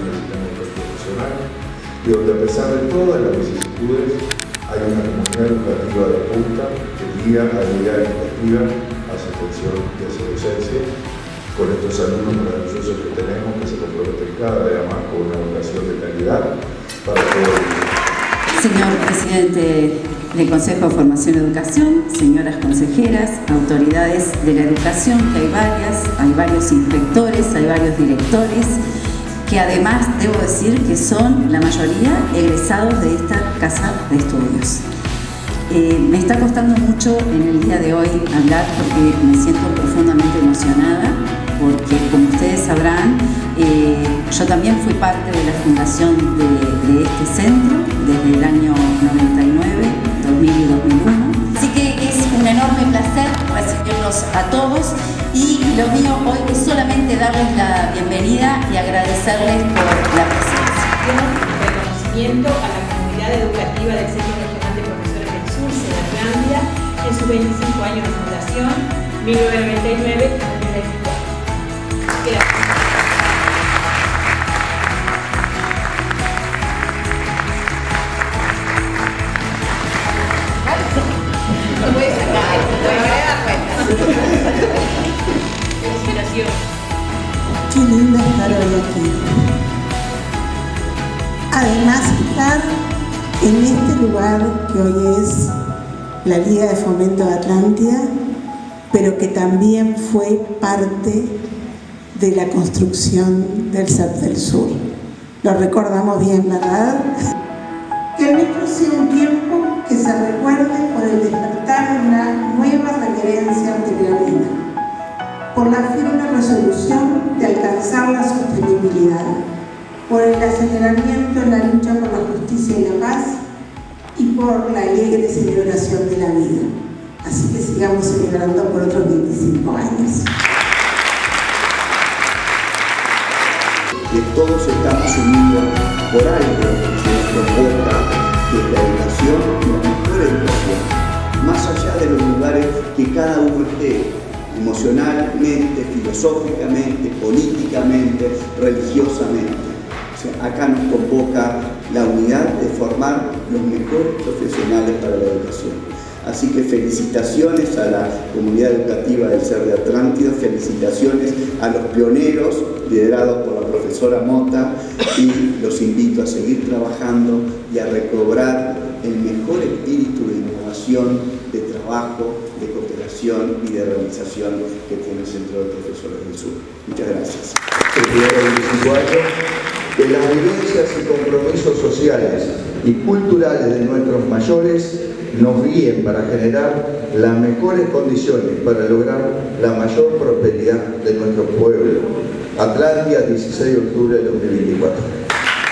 del sistema educativo nacional y donde a pesar de todas las vicisitudes hay una comunidad educativa de punta que guía a la idea educativa hacia atención y hacia docencia, con estos alumnos maravillosos que tenemos que se comprometen cada día más con una educación de calidad para todos. Señor presidente del Consejo de Formación y Educación, señoras consejeras, autoridades de la educación, que hay varios inspectores, hay varios directores, que además debo decir que son la mayoría egresados de esta casa de estudios. Me está costando mucho en el día de hoy hablar porque me siento profundamente emocionada, porque como ustedes sabrán, yo también fui parte de la fundación de este centro desde el año 99, 2000 y 2001. Así que es un enorme placer recibirlos a todos y lo mío hoy es solamente darles la bienvenida y agradecerles por la presencia. Reconocimiento a la comunidad educativa del Centro Regional de Profesores del Sur, Senatlandia, en sus 25 años de fundación, 1999 a 2024. Gracias. Qué lindo estar hoy aquí. Además, estar en este lugar que hoy es la Liga de Fomento de Atlántida, pero que también fue parte de la construcción del CEP del Sur. Lo recordamos bien, ¿verdad? Que el nuestro sea un tiempo que se recuerde por el despertar de una nueva reverencia ante la vida, por la firme resolución de alcanzar la sostenibilidad, por el aceleramiento en la lucha por la justicia y la paz y por la alegre celebración de la vida. Así que sigamos celebrando por otros 25 años. Que todos estamos unidos por algo que nos convoca, que es la educación y la mejor educación, más allá de los lugares que cada uno esté, emocionalmente, filosóficamente, políticamente, religiosamente. O sea, acá nos convoca la unidad de formar los mejores profesionales para la educación. Así que felicitaciones a la comunidad educativa del CER de Atlántida, felicitaciones a los pioneros liderados por la profesora Mota y los invito a seguir trabajando y a recobrar el mejor espíritu de innovación, de trabajo, de cooperación y de realización que tiene el Centro de Profesores del Sur. Muchas gracias. Que las vivencias y compromisos sociales y culturales de nuestros mayores nos guíen para generar las mejores condiciones para lograr la mayor prosperidad de nuestro pueblo. Atlántida, 16 de octubre de 2024.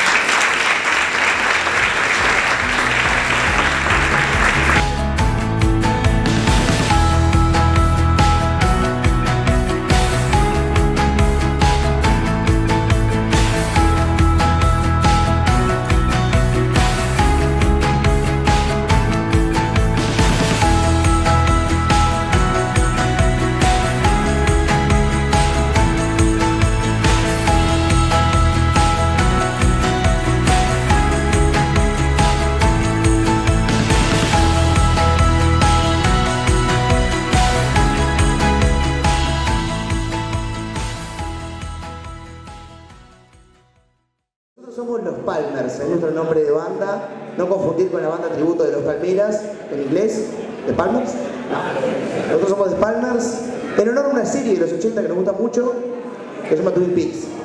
Somos los Palmers, es nuestro nombre de banda, no confundir con la banda tributo de los Palmeras, en inglés, ¿The Palmers? No. Nosotros somos The Palmers, en honor a una serie de los 80 que nos gusta mucho, que se llama Twin Peaks.